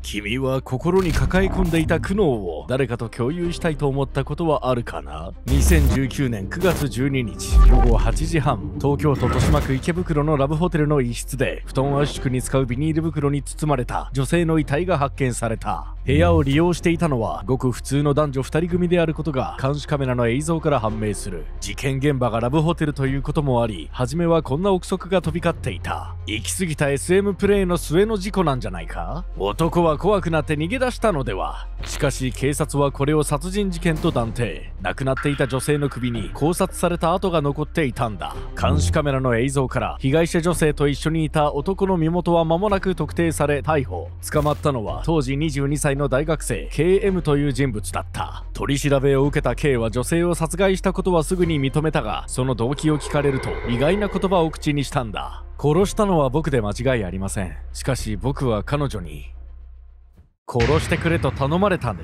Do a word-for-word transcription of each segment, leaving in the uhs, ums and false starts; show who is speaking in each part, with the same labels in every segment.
Speaker 1: 君は心に抱え込んでいた苦悩を誰かと共有したいと思ったことはあるかな？ にせんじゅうきゅうねんくがつじゅうににちごごはちじはん、東京都豊島区池袋のラブホテルの一室で布団圧縮に使うビニール袋に包まれた女性の遺体が発見された。部屋を利用していたのはごく普通の男女ふたり組であることが監視カメラの映像から判明する。事件現場がラブホテルということもあり、初めはこんな憶測が飛び交っていた。行き過ぎた エスエム プレイの末の事故なんじゃないか？男は怖くなって逃げ出したのでは？しかし警察はこれを殺人事件と断定。亡くなっていた女性の首に絞殺された跡が残っていたんだ。監視カメラの映像から被害者女性と一緒にいた男の身元は間もなく特定され逮捕。捕まったのは当時にじゅうにさいの大学生 ケーエム という人物だった。取り調べを受けた K は女性を殺害したことはすぐに認めたが、その動機を聞かれると意外な言葉を口にしたんだ。殺したのは僕で間違いありません。しかし僕は彼女に殺してくれと頼まれたんです。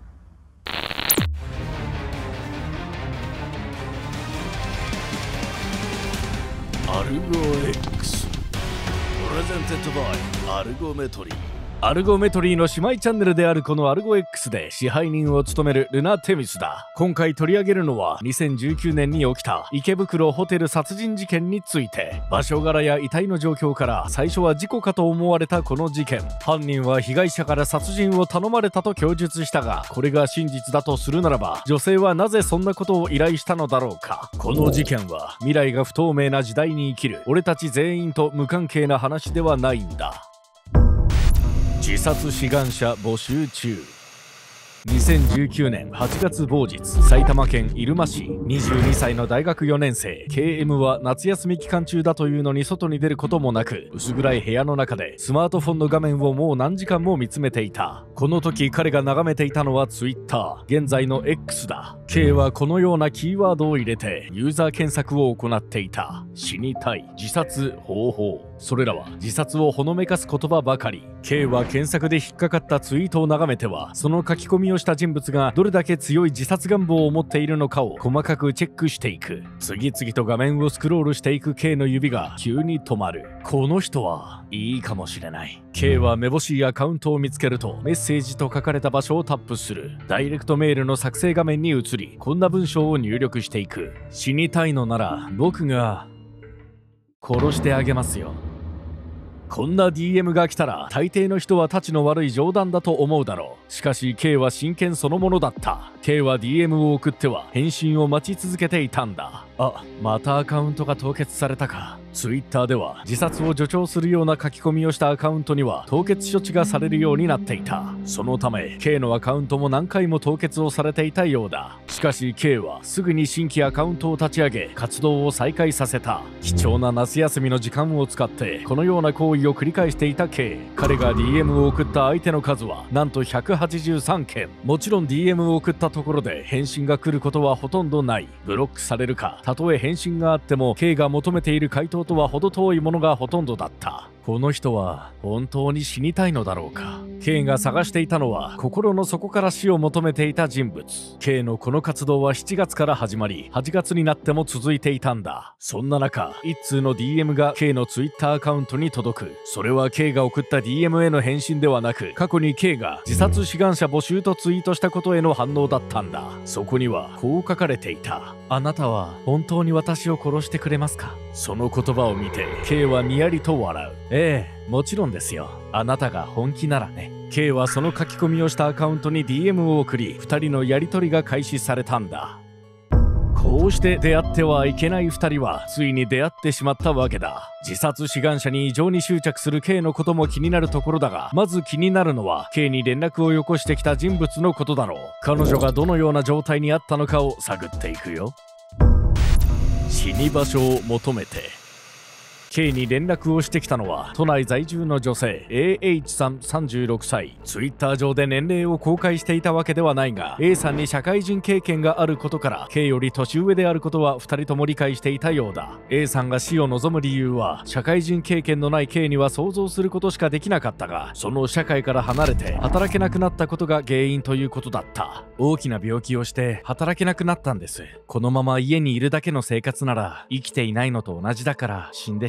Speaker 1: アルゴ X プレゼンテッドバイアルゴメトリー。アルゴメトリーの姉妹チャンネルであるこのアルゴ X で支配人を務めるルナ・テミスだ。今回取り上げるのはにせんじゅうきゅうねんに起きた池袋ホテル殺人事件について。場所柄や遺体の状況から最初は事故かと思われたこの事件。犯人は被害者から殺人を頼まれたと供述したが、これが真実だとするならば女性はなぜそんなことを依頼したのだろうか。この事件は未来が不透明な時代に生きる俺たち全員と無関係な話ではないんだ。自殺志願者募集中。にせんじゅうきゅうねんはちがつ某日、埼玉県入間市、にじゅうにさいの大学よねん生 ケーエム は夏休み期間中だというのに外に出ることもなく、薄暗い部屋の中でスマートフォンの画面をもう何時間も見つめていた。この時彼が眺めていたのは Twitter、現在の X だ。 K はこのようなキーワードを入れてユーザー検索を行っていた。死にたい、自殺、方法、それらは自殺をほのめかす言葉ばかり。 K は検索で引っかかったツイートを眺めては、その書き込みをした人物がどれだけ強い自殺願望を持っているのかを細かくチェックしていく。次々と画面をスクロールしていく K の指が急に止まる。この人はいいかもしれない。 K はめぼしいアカウントを見つけると、メッセージと書かれた場所をタップする。ダイレクトメールの作成画面に移り、こんな文章を入力していく。死にたいのなら僕が殺してあげますよ。こんな ディーエム が来たら大抵の人はたちの悪い冗談だと思うだろう。しかし K は真剣そのものだった。 K は ディーエム を送っては返信を待ち続けていたんだ。あ、またアカウントが凍結されたか。 Twitter では自殺を助長するような書き込みをしたアカウントには凍結処置がされるようになっていた。そのため K のアカウントも何回も凍結をされていたようだ。しかし K はすぐに新規アカウントを立ち上げ活動を再開させた。貴重な夏休みの時間を使ってこのような行為を繰り返していた K。 彼が ディーエム を送った相手の数はなんとひゃくはちじゅうさんけん。もちろん ディーエム を送ったところで返信が来ることはほとんどない。ブロックされるか、たとえ返信があっても K が求めている回答とは程遠いものがほとんどだった。この人は本当に死にたいのだろうか。 K が探していたのは心の底から死を求めていた人物。 K のこの活動はしちがつから始まりはちがつになっても続いていたんだ。そんな中一通の ディーエム が K の Twitter アカウントに届く。それは K が送った ディーエム への返信ではなく、過去に K が自殺志願者募集とツイートしたことへの反応だったんだ。そこにはこう書かれていた。あなたは本当に私を殺してくれますか。その言葉を見て K はにやりと笑う。ええ、もちろんですよ。あなたが本気ならね。 K はその書き込みをしたアカウントに ディーエム を送り、ふたりのやり取りが開始されたんだ。こうして出会ってはいけないふたりはついに出会ってしまったわけだ。自殺志願者に異常に執着する K のことも気になるところだが、まず気になるのは K に連絡をよこしてきた人物のことだろう。彼女がどのような状態にあったのかを探っていくよ。死に場所を求めて。K に連絡をしてきたのは都内在住の女性 エーエイチ さんさんじゅうろくさい。 Twitter 上で年齢を公開していたわけではないが、 A さんに社会人経験があることから K より年上であることはふたりとも理解していたようだ。 A さんが死を望む理由は社会人経験のない K には想像することしかできなかったが、その社会から離れて働けなくなったことが原因ということだった。大きな病気をして働けなくなったんです。このまま家にいるだけの生活なら生きていないのと同じだから死んでしまう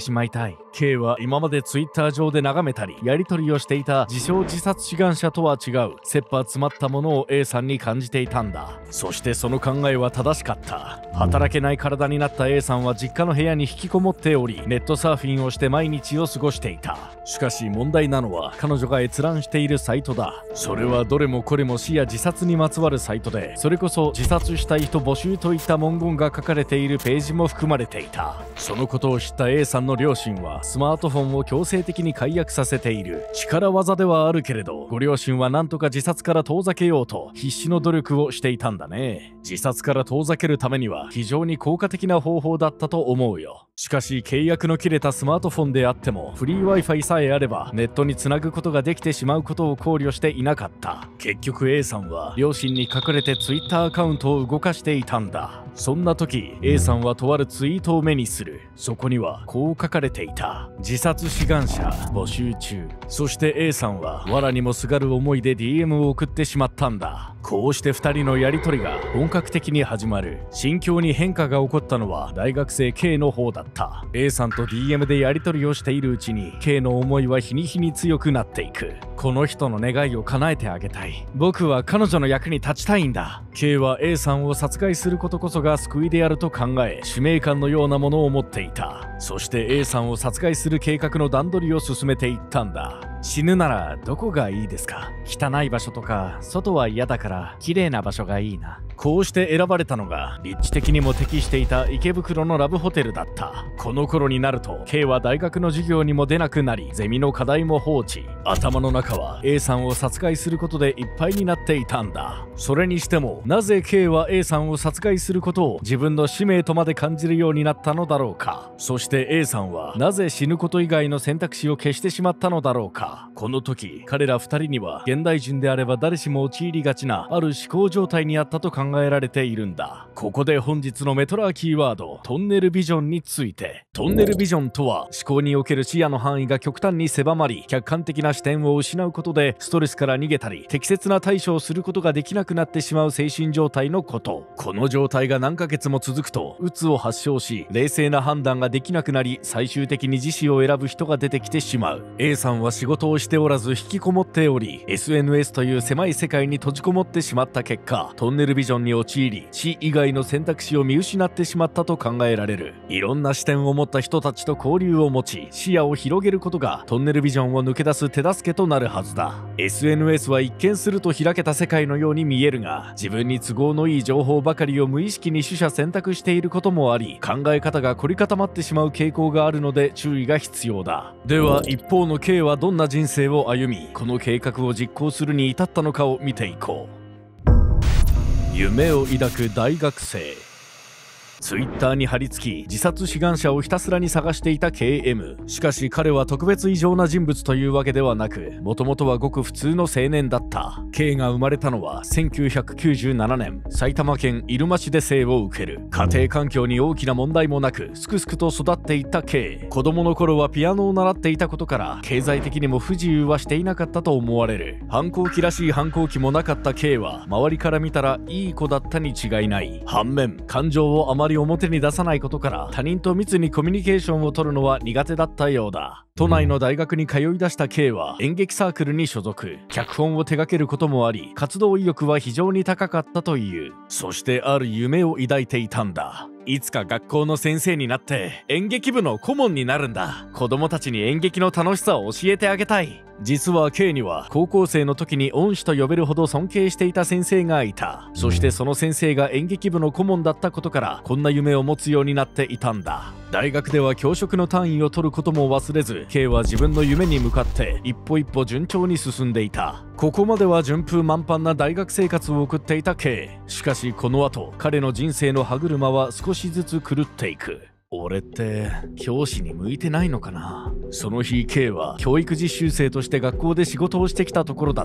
Speaker 1: しまいたい。K は今まで Twitter 上で眺めたりやり取りをしていた自称自殺志願者とは違う切羽詰まったものを A さんに感じていたんだ。そしてその考えは正しかった。働けない体になった A さんは実家の部屋に引きこもっており、ネットサーフィンをして毎日を過ごしていた。しかし問題なのは彼女が閲覧しているサイトだ。それはどれもこれも死や自殺にまつわるサイトで、それこそ自殺したい人募集といった文言が書かれているページも含まれていた。そのことを知った A さんの両親はスマートフォンを強制的に解約させている。力技ではあるけれど、ご両親はなんとか自殺から遠ざけようと必死の努力をしていたんだね。自殺から遠ざけるためには非常に効果的な方法だったと思うよ。しかし契約の切れたスマートフォンであってもフリー Wi-Fi さえあればネットにつなぐことができてしまうことを考慮していなかった。結局 A さんは両親に隠れて Twitter アカウントを動かしていたんだ。そんな時 A さんはとあるツイートを目にする。そこにはこう書かれていた。自殺志願者募集中。そして A さんは藁にもすがる思いで ディーエム を送ってしまったんだ。こうしてふたりのやり取りが本格的に始まる。心境に変化が起こったのは大学生 K の方だった。 A さんと ディーエム でやり取りをしているうちに K の思いは日に日に強くなっていく。この人の願いを叶えてあげたい。僕は彼女の役に立ちたいんだ。 K は A さんを殺害することこそが救いであると考え、使命感のようなものを持っていた。そして A さんを殺害する計画の段取りを進めていったんだ。死ぬならどこがいいですか？汚い場所とか外は嫌だから綺麗な場所がいいな。こうして選ばれたのが立地的にも適していた池袋のラブホテルだった。この頃になると K は大学の授業にも出なくなり、ゼミの課題も放置。頭の中は A さんを殺害することでいっぱいになっていたんだ。それにしてもなぜ K は A さんを殺害することを自分の使命とまで感じるようになったのだろうか。そして A さんはなぜ死ぬこと以外の選択肢を消してしまったのだろうか。この時彼らふたりには現代人であれば誰しも陥りがちなある思考状態にあったと考えられているんだ。ここで本日のメトラーキーワード、トンネルビジョンについて。トンネルビジョンとは思考における視野の範囲が極端に狭まり、客観的な視点を失うことでストレスから逃げたり適切な対処をすることができなくなってしまう精神状態のこと。この状態が何ヶ月も続くとうつを発症し、冷静な判断ができなくなり、最終的に自死を選ぶ人が出てきてしまう。 A さんは仕事をしておらず引きこもっており、 エスエヌエス という狭い世界に閉じこもってしまった結果、トンネルビジョンに陥り死以外の選択肢を見失ってしまったと考えられる。いろんな視点を持った人たちと交流を持ち、視野を広げることがトンネルビジョンを抜け出す手助けとなるはずだ。 エスエヌエス は一見すると開けた世界のように見えるが、自分に都合のいい情報ばかりを無意識に取捨選択していることもあり、考え方が凝り固まってしまう傾向があるので注意が必要だ。では一方の K はどんな人生を歩み、この計画を実行するに至ったのかを見ていこう。夢を抱く大学生。ツイッターに貼り付き自殺志願者をひたすらに探していた ケーエム。 しかし彼は特別異常な人物というわけではなく、もともとはごく普通の青年だった。 K が生まれたのはせんきゅうひゃくきゅうじゅうななねん、埼玉県入間市で生を受ける。家庭環境に大きな問題もなくすくすくと育っていった K。 子供の頃はピアノを習っていたことから経済的にも不自由はしていなかったと思われる。反抗期らしい反抗期もなかった K は周りから見たらいい子だったに違いない。反面感情をあまり表に出さないことから他人と密にコミュニケーションを取るのは苦手だったようだ。都内の大学に通い出した K は演劇サークルに所属。脚本を手掛けることもあり、活動意欲は非常に高かったという。そしてある夢を抱いていたんだ。いつか学校の先生になって演劇部の顧問になるんだ。子供たちに演劇の楽しさを教えてあげたい。実は K には高校生の時に恩師と呼べるほど尊敬していた先生がいた。そしてその先生が演劇部の顧問だったことからこんな夢を持つようになっていたんだ。大学では教職の単位を取ることも忘れず、 K は自分の夢に向かって一歩一歩順調に進んでいた。ここまでは順風満帆な大学生活を送っていた K。 しかしこの後彼の人生の歯車は少しずつ狂っていく。俺って教師に向いてないのかな。その日 K は教育実習生として学校で仕事をしてきたところだった。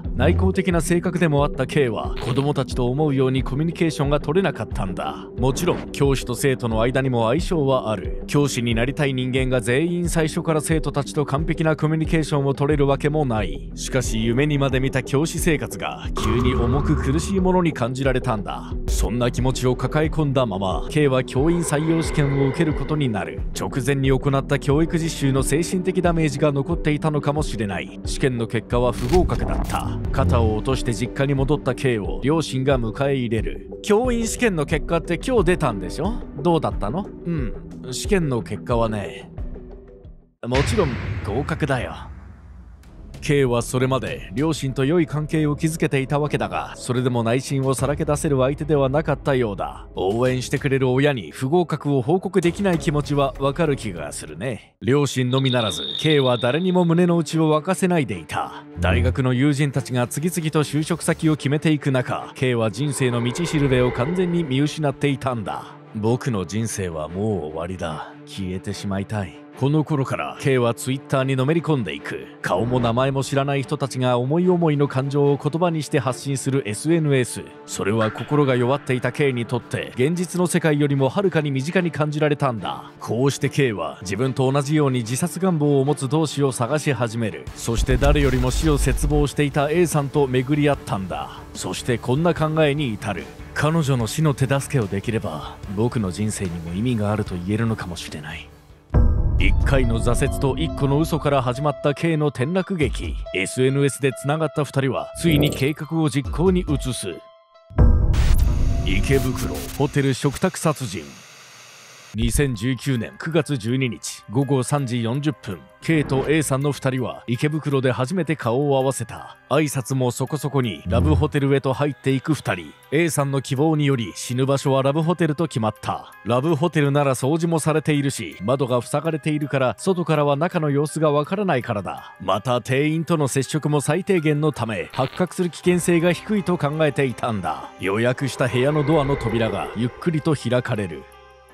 Speaker 1: 内向的な性格でもあった K は子供たちと思うようにコミュニケーションが取れなかったんだ。もちろん教師と生徒の間にも相性はある。教師になりたい人間が全員最初から生徒たちと完璧なコミュニケーションを取れるわけもない。しかし夢にまで見た教師生活が急に重く苦しいものに感じられたんだ。そんな気持ちを抱え込んだまま K は教員採用試験を受けることになる。直前に行った教育実習の精神的ダメージが残っていたのかもしれない。試験の結果は不合格だった。肩を落として実家に戻った K を両親が迎え入れる。教員試験の結果って今日出たんでしょ？どうだったの？うん、試験の結果はね、もちろん合格だよ。K はそれまで両親と良い関係を築けていたわけだが、それでも内心をさらけ出せる相手ではなかったようだ。応援してくれる親に不合格を報告できない気持ちはわかる気がするね。両親のみならず K は誰にも胸の内を明かせないでいた。大学の友人たちが次々と就職先を決めていく中、 K は人生の道しるべを完全に見失っていたんだ。僕の人生はもう終わりだ。消えてしまいたい。この頃から K は Twitter にのめり込んでいく。顔も名前も知らない人たちが思い思いの感情を言葉にして発信する エスエヌエス。 それは心が弱っていた K にとって現実の世界よりもはるかに身近に感じられたんだ。こうして K は自分と同じように自殺願望を持つ同志を探し始める。そして誰よりも死を切望していた A さんと巡り合ったんだ。そしてこんな考えに至る。彼女の死の手助けをできれば僕の人生にも意味があると言えるのかもしれない。一回の挫折と一個の嘘から始まった K の転落劇。 エスエヌエス でつながったふたりはついに計画を実行に移す。池袋ホテル嘱託殺人。にせんじゅうきゅうねんくがつじゅうににちごごさんじよんじゅっぷん、 K と A さんのふたりは池袋で初めて顔を合わせた。挨拶もそこそこにラブホテルへと入っていくふたり。 A さんの希望により死ぬ場所はラブホテルと決まった。ラブホテルなら掃除もされているし、窓が塞がれているから外からは中の様子がわからないからだ。また店員との接触も最低限のため発覚する危険性が低いと考えていたんだ。予約した部屋のドアの扉がゆっくりと開かれる。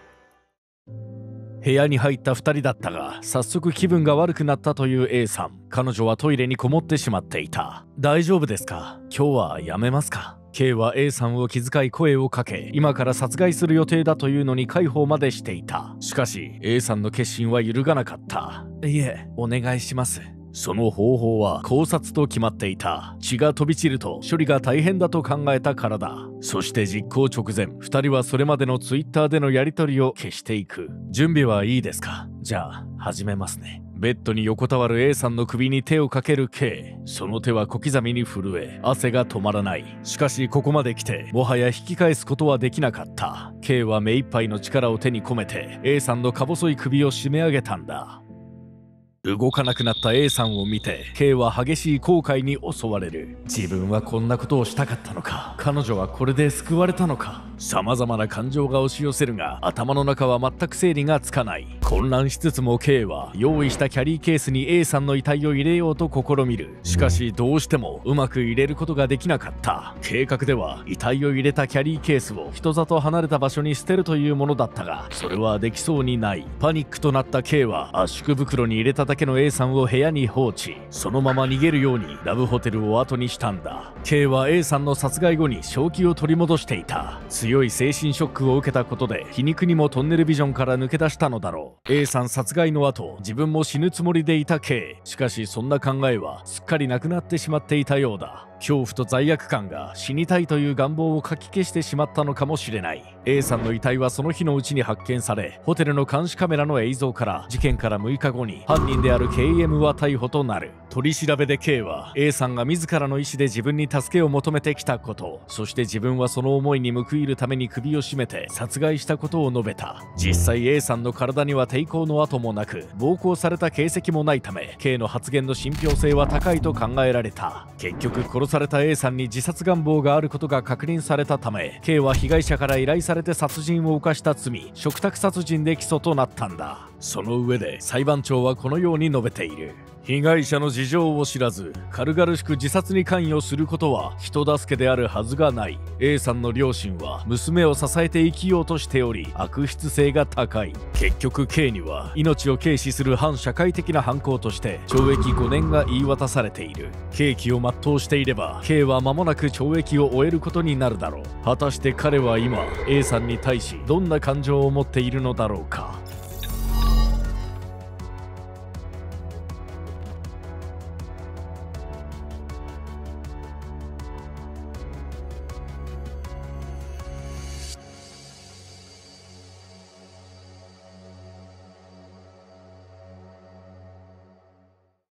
Speaker 1: 部屋に入ったふたりだったが、早速気分が悪くなったという A さん。彼女はトイレにこもってしまっていた。大丈夫ですか？今日はやめますか？ K は A さんを気遣い声をかけ、今から殺害する予定だというのに介抱までしていた。しかし A さんの決心は揺るがなかった。いえ、お願いします。その方法は絞殺と決まっていた。血が飛び散ると処理が大変だと考えたからだ。そして実行直前、ふたりはそれまでのツイッターでのやり取りを消していく。準備はいいですか？じゃあ始めますね。ベッドに横たわる A さんの首に手をかける K。 その手は小刻みに震え、汗が止まらない。しかしここまで来てもはや引き返すことはできなかった。 K は目いっぱいの力を手に込めて A さんのか細い首を締め上げたんだ。動かなくなった A さんを見て K は激しい後悔に襲われる。自分はこんなことをしたかったのか、彼女はこれで救われたのか。さまざまな感情が押し寄せるが頭の中は全く整理がつかない。混乱しつつも K は用意したキャリーケースに A さんの遺体を入れようと試みる。しかしどうしてもうまく入れることができなかった。計画では遺体を入れたキャリーケースを人里離れた場所に捨てるというものだったが、それはできそうにない。パニックとなった K は圧縮袋に入れただけの A さんを部屋に放置。そのまま逃げるようにラブホテルを後にしたんだ。 K は A さんの殺害後に正気を取り戻していた。強い精神ショックを受けたことで皮肉にもトンネルビジョンから抜け出したのだろう。 A さん殺害の後、自分も死ぬつもりでいた K。 しかしそんな考えはすっかりなくなってしまっていたようだ。恐怖と罪悪感が死にたいという願望をかき消してしまったのかもしれない。 A さんの遺体はその日のうちに発見され、ホテルの監視カメラの映像から事件からむいかごに犯人である ケーエム は逮捕となる。取り調べで K は A さんが自らの意思で自分に助けを求めてきたこと、そして自分はその思いに報いるために首を絞めて殺害したことを述べた。実際 A さんの体には抵抗の跡もなく暴行された形跡もないため K の発言の信憑性は高いと考えられた。結局殺された A さんに自殺願望があることが確認されたため K は被害者から依頼されて殺人を犯した罪、嘱託殺人で起訴となったんだ。その上で裁判長はこのように述べている。被害者の事情を知らず軽々しく自殺に関与することは人助けであるはずがない。 A さんの両親は娘を支えて生きようとしており悪質性が高い。結局 K には命を軽視する反社会的な犯行として懲役ごねんが言い渡されている。刑期を全うしていれば K は間もなく懲役を終えることになるだろう。果たして彼は今 A さんに対しどんな感情を持っているのだろうか。